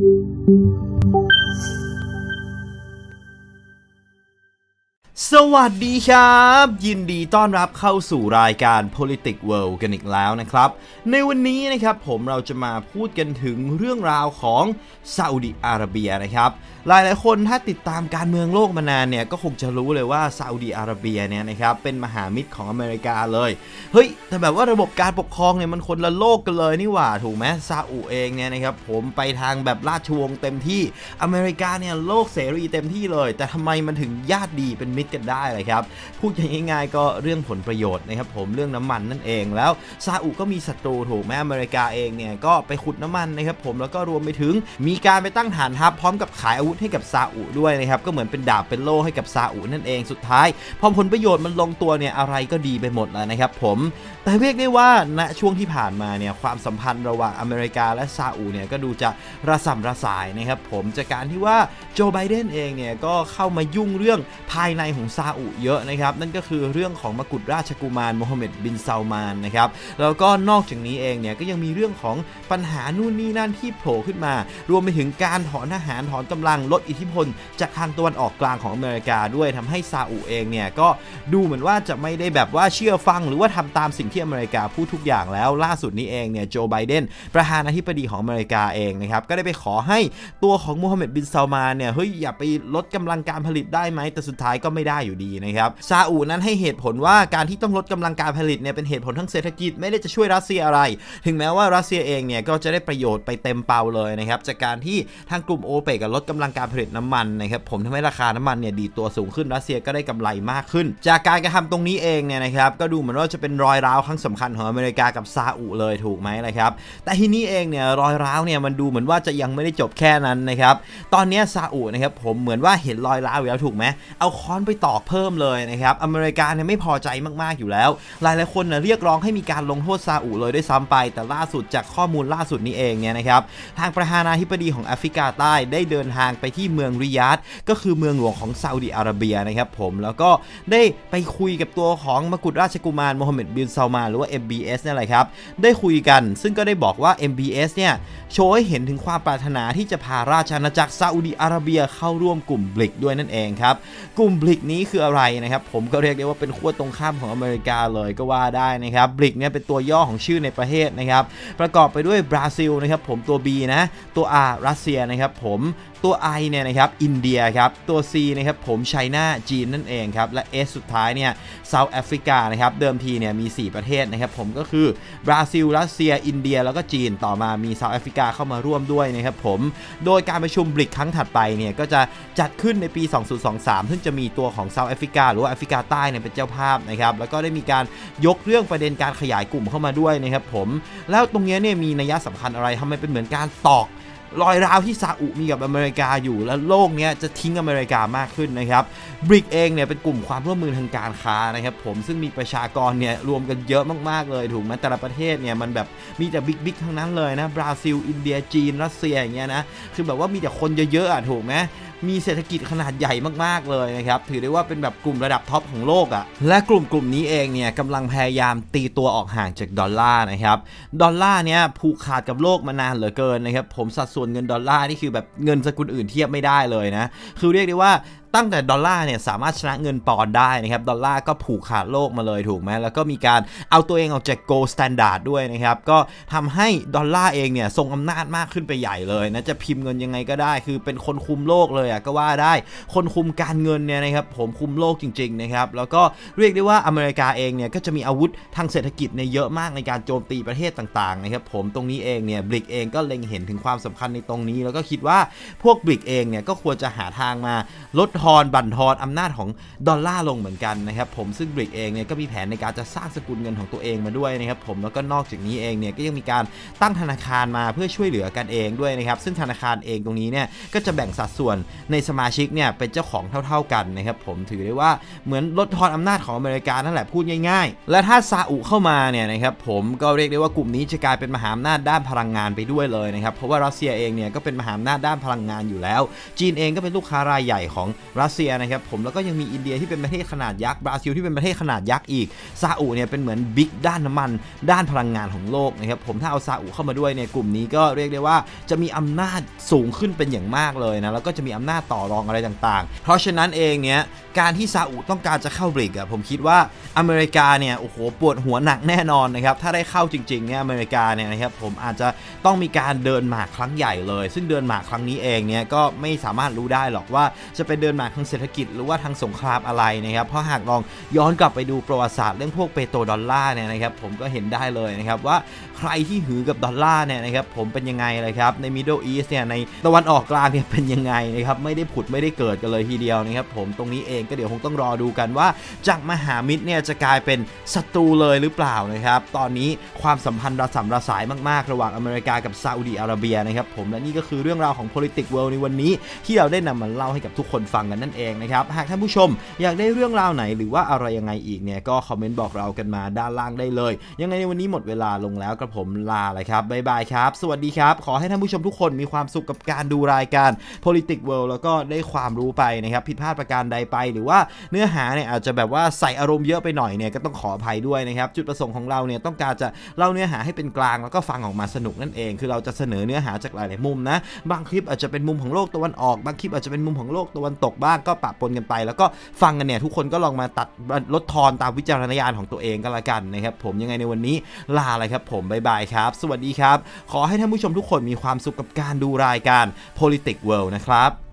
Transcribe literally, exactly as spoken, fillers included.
สวัสดีครับยินดีต้อนรับเข้าสู่รายการ Politics World กันอีกแล้วนะครับในวันนี้นะครับผมเราจะมาพูดกันถึงเรื่องราวของซาอุดิอาระเบียนะครับหลายหลายคนถ้าติดตามการเมืองโลกมานานเนี่ยก็คงจะรู้เลยว่าซาอุดิอาระเบียเนี่ยนะครับเป็นมหามิตรของอเมริกาเลยเฮ้ยแต่แบบว่าระบบการปกครองเนี่ยมันคนละโลกกันเลยนี่หว่าถูกไหมซาอุเองเนี่ยนะครับผมไปทางแบบราชวงศ์เต็มที่อเมริกาเนี่ยโลกเสรีเต็มที่เลยแต่ทำไมมันถึงญาติดีเป็นมิตรกันได้เลยครับพูดง่ายๆก็เรื่องผลประโยชน์นะครับผมเรื่องน้ำมันนั่นเองแล้วซาอุก็มีศัตรูถูกไหมอเมริกาเองเนี่ยก็ไปขุดน้ำมันนะครับผมแล้วก็รวมไปถึงมีการไปตั้งฐานทัพพร้อมกับขายอาวุธให้กับซาอุด้วยนะครับก็เหมือนเป็นดาบเป็นโล่ให้กับซาอุนั่นเองสุดท้ายพอผลประโยชน์มันลงตัวเนี่ยอะไรก็ดีไปหมดแล้วนะครับผมแต่เรียกได้ว่าณช่วงที่ผ่านมาเนี่ยความสัมพันธ์ระหว่างอเมริกาและซาอุเนี่ยก็ดูจะระส่ำระสายนะครับผมจากการที่ว่าโจไบเดนเองเนี่ยก็เข้ามายุ่งเรื่องภายในของซาอุเยอะนะครับนั่นก็คือเรื่องของมกุฎราชกุมารโมฮัมเหม็ดบินซาลมานนะครับแล้วก็นอกจากนี้เองเนี่ยก็ยังมีเรื่องของปัญหานู่นนี่นั่นที่โผล่ขึ้นมารวมไปถึงการถอนทหารถอนกำลังลดอิทธิพลจากทางตะวันออกกลางของอเมริกาด้วยทำให้ซาอุเองเนี่ยก็ดูเหมือนว่าจะไม่ได้แบบว่าเชื่อฟังหรือว่าทำตามสิ่งที่อเมริกาพูดทุกอย่างแล้วล่าสุดนี้เองเนี่ยโจไบเดนประธานาธิบดีของอเมริกาเองนะครับก็ได้ไปขอให้ตัวของโมฮัมเหม็ดบินซาลมานเนี่ยเฮ้ยอย่าไปลดกำลังการผลิตได้ไหมแต่สุดท้ายก็ไม่ได้อยู่ดีนะครับซาอุนั้นให้เหตุผลว่าการที่ต้องลดกำลังการผลิตเนี่ยเป็นเหตุผลทั้งเศรษฐกิจไม่ได้จะช่วยรัสเซียอะไรถึงแม้ว่ารัสเซียเองเนี่ยก็จะได้ประโยชน์ไปเต็มเป่าเลยนะครับจากการที่ทางกลุ่มโอเปกลดกำลังการผลิตน้ำมันนะครับผมทำให้ราคาน้ำมันเนี่ยดีตัวสูงขึ้นรัสเซียก็ได้กำไรมากขึ้นจากการกระทำตรงนี้เองเนี่ยนะครับก็ดูเหมือนว่าจะเป็นรอยร้าวครั้งสำคัญของอเมริกากับซาอุเลยถูกไหมนะครับแต่ทีนี้เองเนี่ยรอยร้าวเนี่ยมันดูเหมือนว่าจะยังไม่ได้จบแค่นั้นนะครับตอนนี้ซาอุนะครับผมเหมือนว่าเห็นรอยร้าวอยู่แล้วถูกไหมเอาค้อนไปตอกเพิ่มเลยนะครับอเมริกาเนี่ยไม่พอใจมากๆอยู่แล้วหลายๆคนนะเรียกร้องให้มีการลงโทษซาอุเลยด้วยซ้ำไปแต่ล่าสุดจากข้อมูลล่าสุดนี้เองเนี่ยนะครับทางประธานาธิบดีของแอฟริกาใต้ได้เดินทางไปที่เมืองริยาดก็คือเมืองหลวงของซาอุดิอาระเบียนะครับผมแล้วก็ได้ไปคุยกับตัวของมกุฎราชกุมารโมฮัมเหม็ดบินซาลมานหรือว่า เอ็ม บี เอส นี่แหละครับได้คุยกันซึ่งก็ได้บอกว่า เอ็ม บี เอส เนี่ยโชว์ให้เห็นถึงความปรารถนาที่จะพาราชอาณาจักรซาอุดิอาระเบียเข้าร่วมกลุ่มบริกด้วยนั่นเองครับกลุ่มบริกนี้คืออะไรนะครับผมก็เรียกได้ว่าเป็นขั้วตรงข้ามของอเมริกาเลยก็ว่าได้นะครับบริกเนี่ยเป็นตัวย่อของชื่อในประเทศนะครับประกอบไปด้วยบราซิลนะครับผมตัว B นะตัว R รัสเซียนะครับผมตัว I เนี่ยนะครับอินเดียครับตัว C นะครับผมไชน่าจีนนั่นเองครับและ S สุดท้ายเนี่ยเซาท์แอฟริกานะครับเดิมทีเนี่ยมีสี่ประเทศนะครับผมก็คือบราซิลรัสเซียอินเดียแล้วก็จีนต่อมามีเซาท์แอฟริกาเข้ามาร่วมด้วยนะครับผมโดยการประชุมบริกครั้งถัดไปเนี่ยก็จะจัดขึ้นในปีสองพันยี่สิบสามซึ่งจะมีตัวของเซาท์แอฟริกาหรือว่าแอฟริกาใต้เนี่ยเป็นเจ้าภาพนะครับแล้วก็ได้มีการยกเรื่องประเด็นการขยายกลุ่มเข้ามาด้วยนะครับผมแล้วตรงนี้เนี่ยมีนัยสำคัญอะไรทำไมเป็นเหมือนการตอกรอยร้าวที่ซาอุมีกับอเมริกาอยู่และโลกนี้จะทิ้งอเมริกามากขึ้นนะครับบริกเองเนี่ยเป็นกลุ่มความร่วมมือทางการค้านะครับผมซึ่งมีประชากรเนี่ยรวมกันเยอะมากๆเลยถูกไหมแต่ละประเทศเนี่ยมันแบบมีแต่บิ๊กๆทั้งนั้นเลยนะบราซิลอินเดียจีนรัสเซียอย่างเงี้ยนะคือแบบว่ามีแต่คนเยอะๆอ่ะถูกไหมมีเศรษฐกิจขนาดใหญ่มากๆเลยนะครับถือได้ว่าเป็นแบบกลุ่มระดับท็อปของโลกอ่ะและกลุ่มกลุ่มนี้เองเนี่ยกำลังพยายามตีตัวออกห่างจากดอลลาร์นะครับดอลลาร์เนี่ยผูกขาดกับโลกมานานเหลือเกินนะครับผมสัดส่วนเงินดอลลาร์นี่คือแบบเงินสกุลอื่นเทียบไม่ได้เลยนะคือเรียกได้ว่าตั้งแต่ดอลลาร์เนี่ยสามารถชนะเงินปอนด์ได้นะครับดอลลาร์ก็ผูกขาดโลกมาเลยถูกไหมแล้วก็มีการเอาตัวเองออกจาก gold standard ด้วยนะครับก็ทำให้ดอลลาร์เองเนี่ยทรงอำนาจมากขึ้นไปใหญ่เลยนะจะพิมพ์เงินยังไงก็ได้คือเป็นคนคุมโลกเลยอ่ะก็ว่าได้คนคุมการเงินเนี่ยนะครับผมคุมโลกจริงๆนะครับแล้วก็เรียกได้ว่าอเมริกาเองเนี่ยก็จะมีอาวุธทางเศรษฐกิจในเยอะมากในการโจมตีประเทศต่างๆนะครับผมตรงนี้เองเนี่ยบริกเองก็เล็งเห็นถึงความสำคัญในตรงนี้แล้วก็คิดว่าพวกบริกเองเนี่ยก็ควรจะหาทางมาลดทอนบั่นทอนอำนาจของดอลลาร์ลงเหมือนกันนะครับผมซึ่งบริกเองเนี่ยก็มีแผนในการจะสร้างสกุลเงินของตัวเองมาด้วยนะครับผมแล้วก็นอกจากนี้เองเนี่ยก็ยังมีการตั้งธนาคารมาเพื่อช่วยเหลือกันเองด้วยนะครับซึ่งธนาคารเองตรงนี้เนี่ยก็จะแบ่งสัดส่วนในสมาชิกเนี่ยเป็นเจ้าของเท่าๆกันนะครับผมถือได้ว่าเหมือนลดทอนอำนาจของอเมริกานั่นแหละพูดง่ายๆและถ้าซาอุเข้ามาเนี่ยนะครับผมก็เรียกได้ว่ากลุ่มนี้จะกลายเป็นมหาอำนาจด้านพลังงานไปด้วยเลยนะครับเพราะว่ารัสเซียเองเนี่ยก็เป็นมหาอำนาจด้านพลังงานอยู่แล้วจีนเองก็เป็นลูกค้ารายใหญ่ของรัสเซียนะครับผมแล้วก็ยังมีอินเดียที่เป็นประเทศขนาดยักษ์บราซิลที่เป็นประเทศขนาดยักษ์อีกซาอุเนี่ยเป็นเหมือนบิ๊กด้านน้ำมันด้านพลังงานของโลกนะครับผมถ้าเอาซาอุเข้ามาด้วยเนี่ยกลุ่มนี้ก็เรียกได้ว่าจะมีอำนาจสูงขึ้นเป็นอย่างมากเลยนะแล้วก็จะมีอำนาจต่อรองอะไรต่างๆเพราะฉะนั้นเองเนี่ยการที่ซาอุต้องการจะเข้าบริกอะผมคิดว่าอเมริกาเนี่ยโอ้โหปวดหัวหนักแน่นอนนะครับถ้าได้เข้าจริงๆเนี่ยอเมริกาเนี่ยนะครับผมอาจจะต้องมีการเดินหมากครั้งใหญ่เลยซึ่งเดินหมากครั้งนี้เองเนี่ยก็ไม่สามารถรู้ได้หรอกว่าจะเป็นเดินหมากทางเศรษฐกิจหรือว่าทางสงครามอะไรนะครับเพราะหากลองย้อนกลับไปดูประวัติศาสตร์เรื่องพวกเปโตรดอลลาร์เนี่ยนะครับผมก็เห็นได้เลยนะครับว่าใครที่หือกับดอลลาร์เนี่ยนะครับผมเป็นยังไงเลยครับใน Middle East เนี่ยในตะวันออกกลางเนี่ยเป็นยังไงนะครับไม่ได้ผุดไม่ได้เกิดกันเลยทีเดียวนะครับผมตรงนี้เองก็เดี๋ยวคงต้องรอดูกันว่าจากมหามิตรเนี่ยจะกลายเป็นศัตรูเลยหรือเปล่านะครับตอนนี้ความสัมพันธ์ระสำระสายมากๆระหว่างอเมริกากับซาอุดิอาระเบียนะครับผมและนี่ก็คือเรื่องราวของ Politics World ในวันนี้ที่เราได้นำมาเล่าให้กับทุกคนฟังกันนั่นเองนะครับหากท่านผู้ชมอยากได้เรื่องราวไหนหรือว่าอะไรยังไงอีกเนี่ยก็คอมเมนต์บอกเรากันมาด้านล่างได้เลยยังไงในวันนี้หมดเวลาลงแล้วกับผมลาเลยครับบ๊ายบายครับสวัสดีครับขอให้ท่านผู้ชมทุกคนมีความสุขกับการดูรายการ Politics World แล้วก็ได้ความรู้ไปนะครับผิดพลาดประการใดไปหรือว่าเนื้อหาเนี่ยอาจจะแบบว่าใส่อารมณ์เยอะไปหน่อยเนี่ยก็ต้องขออภัยด้วยนะครับจุดประสงค์ของเราเนี่ยต้องการจะเล่าเนื้อหาให้เป็นกลางแล้วก็ฟังออกมาสนุกนั่นเองคือเราจะเสนอเนื้อหาจากหลายๆมุมนะบางคลิปอาจจะเป็นมุมของโลกตะวันออกบางคลิปอาจจะเป็นมุมของโลกตะวันตกบ้างก็ปะปนกันไปแล้วก็ฟังกันเนี่ยทุกคนก็ลองมาตัดลดทอนตามวิจารณญาณของตัวเองก็แล้วกันนะครับผมยังไงในวันนี้ลาเลยครับผมบ๊ายบายครับสวัสดีครับขอให้ท่านผู้ชมทุกคนมีความสุขกับการดูรายการ Politics World นะครับ